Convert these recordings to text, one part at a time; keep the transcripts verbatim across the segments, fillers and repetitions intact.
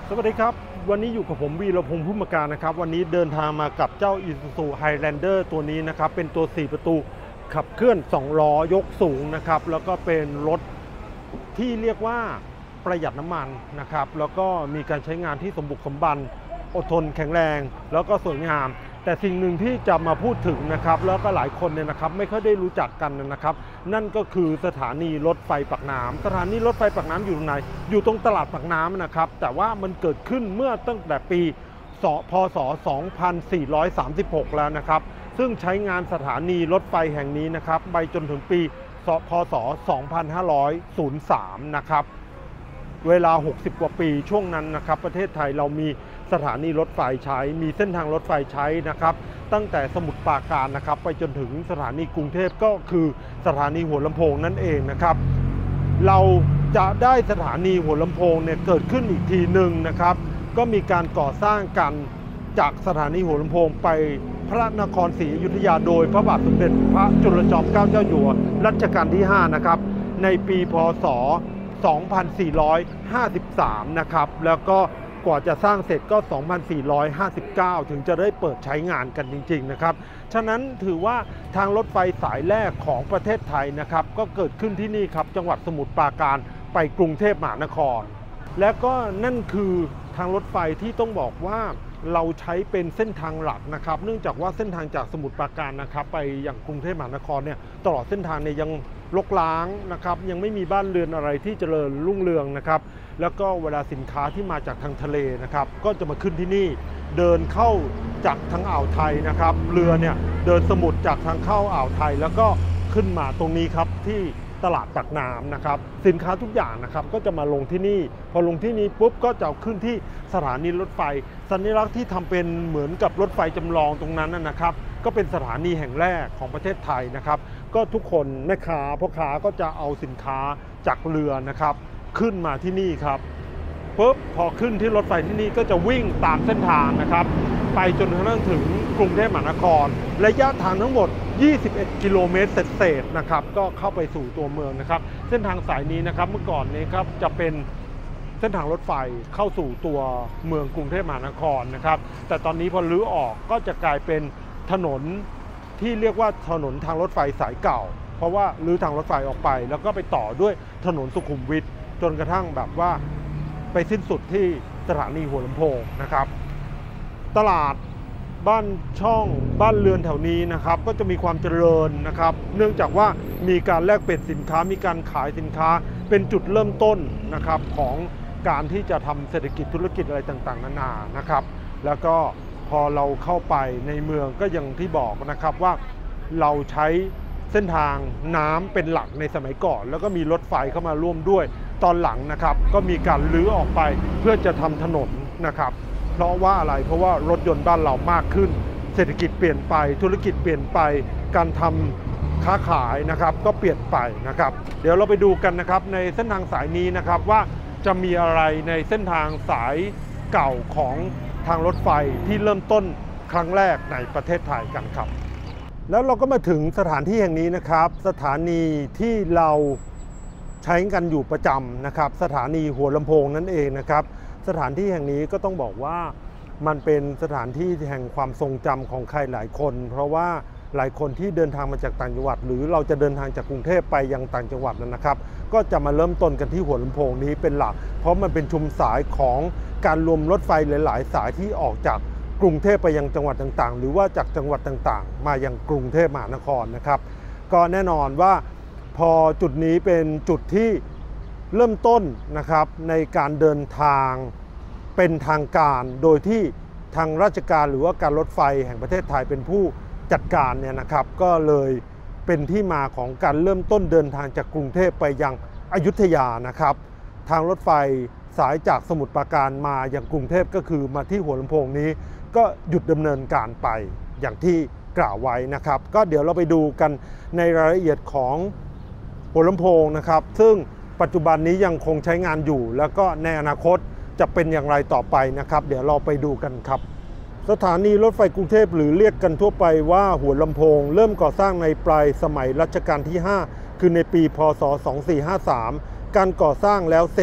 สวัสดีครับวันนี้อยู่กับผมวีรพงษ์พุ่มการนะครับวันนี้เดินทางมากับเจ้า Isuzu Highlander ตัวนี้นะครับเป็นตัวสี่ประตูขับเคลื่อนสองล้อยกสูงนะครับแล้วก็เป็นรถที่เรียกว่าประหยัดน้ำมันนะครับแล้วก็มีการใช้งานที่สมบุกสมบันอดทนแข็งแรงแล้วก็สวยงามแต่สิ่งหนึ่งที่จะมาพูดถึงนะครับแล้วก็หลายคนเนี่ยนะครับไม่ค่อยได้รู้จักกันนะครับนั่นก็คือสถานีรถไฟปากน้ำสถานีรถไฟปากน้ำอยู่ตรงไหนอยู่ตรงตลาดปากน้ำนะครับแต่ว่ามันเกิดขึ้นเมื่อตั้งแต่ปีพศสองพันสี่ร้อยสามสิบหกแล้วนะครับซึ่งใช้งานสถานีรถไฟแห่งนี้นะครับไปจนถึงปีพศสองพันห้าร้อยสามนะครับเวลาหกสิบกว่าปีช่วงนั้นนะครับประเทศไทยเรามีสถานีรถไฟใช้มีเส้นทางรถไฟใช้นะครับตั้งแต่สมุทรปราการนะครับไปจนถึงสถานีกรุงเทพก็คือสถานีหัวลำโพงนั่นเองนะครับเราจะได้สถานีหัวลำโพงเนี่ยเกิดขึ้นอีกทีหนึ่งนะครับก็มีการก่อสร้างกันจากสถานีหัวลำโพงไปพระนครศรีอยุธยาโดยพระบาทสมเด็จพระจุลจอมเกล้าเจ้าอยู่หัวรัชกาลที่ห้านะครับในปีพศสองพันสี่ร้อยห้าสิบสามนะครับแล้วก็กว่าจะสร้างเสร็จก็ สองพันสี่ร้อยห้าสิบเก้า ถึงจะได้เปิดใช้งานกันจริงๆนะครับฉะนั้นถือว่าทางรถไฟสายแรกของประเทศไทยนะครับก็เกิดขึ้นที่นี่ครับจังหวัดสมุทรปราการไปกรุงเทพมหานครและก็นั่นคือทางรถไฟที่ต้องบอกว่าเราใช้เป็นเส้นทางหลักนะครับเนื่องจากว่าเส้นทางจากสมุทรปราการนะครับไปอย่างกรุงเทพมหานครเนี่ยตลอดเส้นทางเนี่ยยังรกร้างนะครับยังไม่มีบ้านเรือนอะไรที่เจริญรุ่งเรืองนะครับแล้วก็เวลาสินค้าที่มาจากทางทะเลนะครับก็จะมาขึ้นที่นี่เดินเข้าจากทางอ่าวไทยนะครับเรือเนี่ยเดินสมุทรจากทางเข้าอ่าวไทยแล้วก็ขึ้นมาตรงนี้ครับที่ตลาดปากน้ำนะครับสินค้าทุกอย่างนะครับก็จะมาลงที่นี่พอลงที่นี่ปุ๊บก็จะขึ้นที่สถานีรถไฟสัญลักษณ์ที่ทำเป็นเหมือนกับรถไฟจำลองตรงนั้นนะครับก็เป็นสถานีแห่งแรกของประเทศไทยนะครับก็ทุกคนแม่ค้าพ่อค้าก็จะเอาสินค้าจากเรือนะครับขึ้นมาที่นี่ครับปุ๊บพอขึ้นที่รถไฟที่นี่ก็จะวิ่งตามเส้นทางนะครับไปจนกระทั่งถึงกรุงเทพมหานครระยะทางทั้งหมดยี่สิบเอ็ดกิโลเมตรเศษๆนะครับก็เข้าไปสู่ตัวเมืองนะครับเส้นทางสายนี้นะครับเมื่อก่อนนี้ครับจะเป็นเส้นทางรถไฟเข้าสู่ตัวเมืองกรุงเทพมหานครนะครับแต่ตอนนี้พอรื้อออกก็จะกลายเป็นถนนที่เรียกว่าถนนทางรถไฟสายเก่าเพราะว่ารื้อทางรถไฟออกไปแล้วก็ไปต่อด้วยถนนสุขุมวิทจนกระทั่งแบบว่าไปสิ้นสุดที่สถานีหัวลำโพงนะครับตลาดบ้านช่องบ้านเรือนแถวนี้นะครับก็จะมีความเจริญนะครับเนื่องจากว่ามีการแลกเปลี่ยนสินค้ามีการขายสินค้าเป็นจุดเริ่มต้นนะครับของการที่จะทำเศรษฐกิจธุรกิจอะไรต่างๆนานานะครับแล้วก็พอเราเข้าไปในเมืองก็อย่างที่บอกนะครับว่าเราใช้เส้นทางน้ำเป็นหลักในสมัยก่อนแล้วก็มีรถไฟเข้ามาร่วมด้วยตอนหลังนะครับก็มีการรื้อออกไปเพื่อจะทำถนนนะครับเพราะว่าอะไรเพราะว่ารถยนต์บ้านเรามากขึ้นเศรษฐกิจเปลี่ยนไปธุรกิจเปลี่ยนไปการทำค้าขายนะครับก็เปลี่ยนไปนะครับเดี๋ยวเราไปดูกันนะครับในเส้นทางสายนี้นะครับว่าจะมีอะไรในเส้นทางสายเก่าของทางรถไฟที่เริ่มต้นครั้งแรกในประเทศไทยกันครับแล้วเราก็มาถึงสถานที่แห่งนี้นะครับสถานีที่เราใช้กันอยู่ประจำนะครับสถานีหัวลำโพงนั่นเองนะครับสถานที่แห่งนี้ก็ต้องบอกว่ามันเป็นสถานที่แห่งความทรงจำของใครหลายคนเพราะว่าหลายคนที่เดินทางมาจากต่างจังหวัดหรือเราจะเดินทางจากกรุงเทพไปยังต่างจังหวัดนะครับก็จะมาเริ่มต้นกันที่หัวลำโพงนี้เป็นหลักเพราะมันเป็นชุมสายของการรวมรถไฟหลายๆสายที่ออกจากกรุงเทพไปยังจังหวัดต่างๆหรือว่าจากจังหวัดต่างๆมายังกรุงเทพมหานครนะครับก็แน่นอนว่าพอจุดนี้เป็นจุดที่เริ่มต้นนะครับในการเดินทางเป็นทางการโดยที่ทางราชการหรือว่าการรถไฟแห่งประเทศไทยเป็นผู้จัดการเนี่ยนะครับก็เลยเป็นที่มาของการเริ่มต้นเดินทางจากกรุงเทพไปยังอยุธยานะครับทางรถไฟสายจากสมุทรปราการมายังกรุงเทพก็คือมาที่หัวลำโพงนี้ก็หยุดดำเนินการไปอย่างที่กล่าวไว้นะครับก็เดี๋ยวเราไปดูกันในรายละเอียดของหัวลำโพงนะครับซึ่งปัจจุบันนี้ยังคงใช้งานอยู่แล้วก็ในอนาคตจะเป็นอย่างไรต่อไปนะครับเดี๋ยวเราไปดูกันครับสถานีรถไฟกรุงเทพหรือเรียกกันทั่วไปว่าหัวลำโพงเริ่มก่อสร้างในปลายสมัยรัชกาลที่ห้าคือในปีพศสองสี่ห้าสามการก่อสร้างแล้วเสร็จ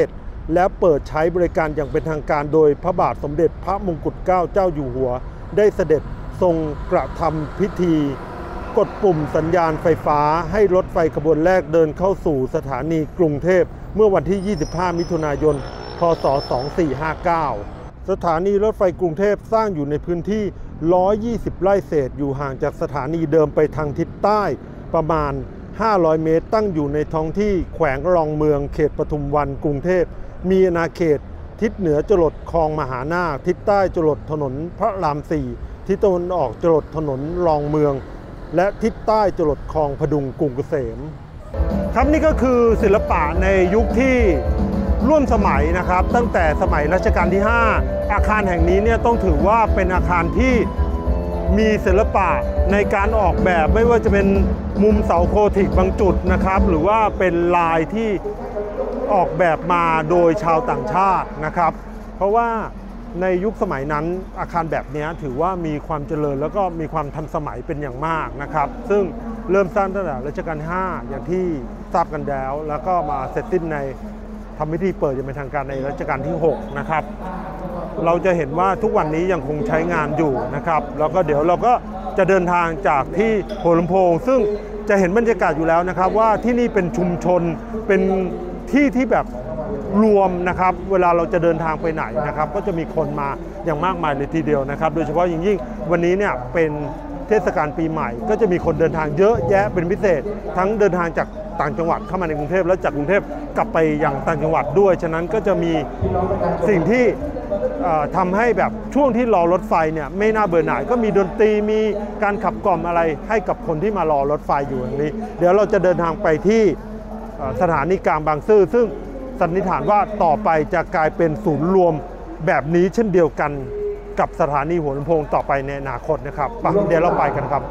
และเปิดใช้บริการอย่างเป็นทางการโดยพระบาทสมเด็จพระมงกุฎเกล้าเจ้าอยู่หัวได้เสด็จทรงกระทำพิธีกดปุ่มสัญญาณไฟฟ้าให้รถไฟขบวนแรกเดินเข้าสู่สถานีกรุงเทพเมื่อวันที่ ยี่สิบห้า มิถุนายน พ.ศ. สองพันสี่ร้อยห้าสิบเก้า สถานีรถไฟกรุงเทพสร้างอยู่ในพื้นที่ หนึ่งร้อยยี่สิบ ไร่เศษอยู่ห่างจากสถานีเดิมไปทางทิศใต้ประมาณ ห้าร้อย เมตรตั้งอยู่ในท้องที่แขวงรองเมืองเขตปทุมวันกรุงเทพมีอาณาเขตทิศเหนือจรดคลองมหานาคทิศใต้จรดถนนพระรามสี่ทิศตะวันออกจรดถนนรองเมืองและทิศใต้จรดคลองพดุงกรุงเกษมครับนี่ก็คือศิลปะในยุคที่ร่วมสมัยนะครับตั้งแต่สมัยรัชกาลที่ห้าอาคารแห่งนี้เนี่ยต้องถือว่าเป็นอาคารที่มีศิลปะในการออกแบบไม่ว่าจะเป็นมุมเสาโคทิกบางจุดนะครับหรือว่าเป็นลายที่ออกแบบมาโดยชาวต่างชาตินะครับเพราะว่าในยุคสมัยนั้นอาคารแบบนี้ถือว่ามีความเจริญแล้วก็มีความทันสมัยเป็นอย่างมากนะครับซึ่งเริ่มสร้างตั้งแต่รัชกาลที่ห้าอย่างที่ทราบกันแล้วแล้วก็มาเสร็จสิ้นในทำพิธีเปิดอย่างเป็นทางการในรัชกาลที่หกนะครับเราจะเห็นว่าทุกวันนี้ยังคงใช้งานอยู่นะครับแล้วก็เดี๋ยวเราก็จะเดินทางจากที่หัวลำโพงซึ่งจะเห็นบรรยากาศอยู่แล้วนะครับว่าที่นี่เป็นชุมชนเป็นที่ที่แบบรวมนะครับเวลาเราจะเดินทางไปไหนนะครับก็จะมีคนมาอย่างมากมายเลยทีเดียวนะครับโดยเฉพาะอย่างยิ่งวันนี้เนี่ยเป็นเทศกาลปีใหม่ก็จะมีคนเดินทางเยอะแยะเป็นพิเศษทั้งเดินทางจากต่างจังหวัดเข้ามาในกรุงเทพและจากกรุงเทพกลับไปยังต่างจังหวัดด้วยฉะนั้นก็จะมีสิ่งที่ทำให้แบบช่วงที่รอรถไฟเนี่ยไม่น่าเบื่อหน่ายก็มีดนตรีมีการขับกล่อมอะไรให้กับคนที่มารอรถไฟอยู่ตรงนี้เดี๋ยวเราจะเดินทางไปที่สถานีกลางบางซื่อซึ่งสันนิษฐานว่าต่อไปจะกลายเป็นศูนย์รวมแบบนี้เช่นเดียวกันกับสถานีหัวลำโพงต่อไปในอนาคตนะครับไปเดี๋ยวเราไปกันครับ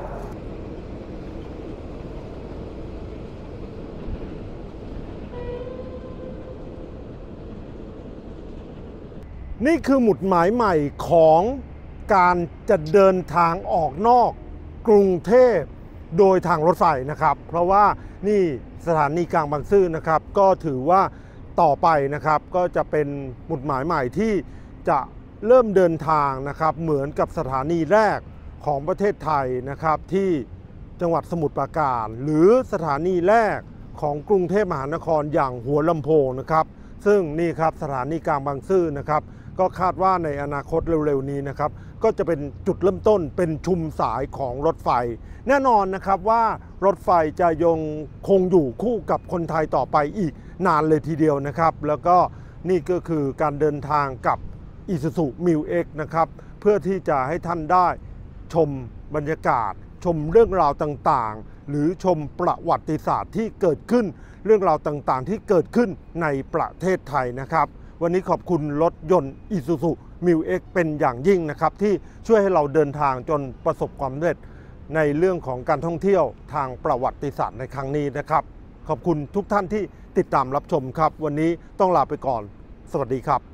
นี่คือหมุดหมายใหม่ของการจะเดินทางออกนอกกรุงเทพโดยทางรถไฟนะครับเพราะว่านี่สถานีกลางบางซื่อนะครับก็ถือว่าต่อไปนะครับก็จะเป็นหมุดหมายใหม่ที่จะเริ่มเดินทางนะครับเหมือนกับสถานีแรกของประเทศไทยนะครับที่จังหวัดสมุทรปราการหรือสถานีแรกของกรุงเทพมหานครอย่างหัวลำโพงนะครับซึ่งนี่ครับสถานีกลางบางซื่อนะครับก็คาดว่าในอนาคตเร็วๆนี้นะครับก็จะเป็นจุดเริ่มต้นเป็นชุมสายของรถไฟแน่นอนนะครับว่ารถไฟจะยังคงอยู่คู่กับคนไทยต่อไปอีกนานเลยทีเดียวนะครับแล้วก็นี่ก็คือการเดินทางกับ Isuzu มิว เอ็กซ์ นะครับเพื่อที่จะให้ท่านได้ชมบรรยากาศชมเรื่องราวต่างๆหรือชมประวัติศาสตร์ที่เกิดขึ้นเรื่องราวต่างๆที่เกิดขึ้นในประเทศไทยนะครับวันนี้ขอบคุณรถยนต์ Isuzu มิว เอ็กซ์ เป็นอย่างยิ่งนะครับที่ช่วยให้เราเดินทางจนประสบความสำเร็จในเรื่องของการท่องเที่ยวทางประวัติศาสตร์ในครั้งนี้นะครับขอบคุณทุกท่านที่ติดตามรับชมครับวันนี้ต้องลาไปก่อนสวัสดีครับ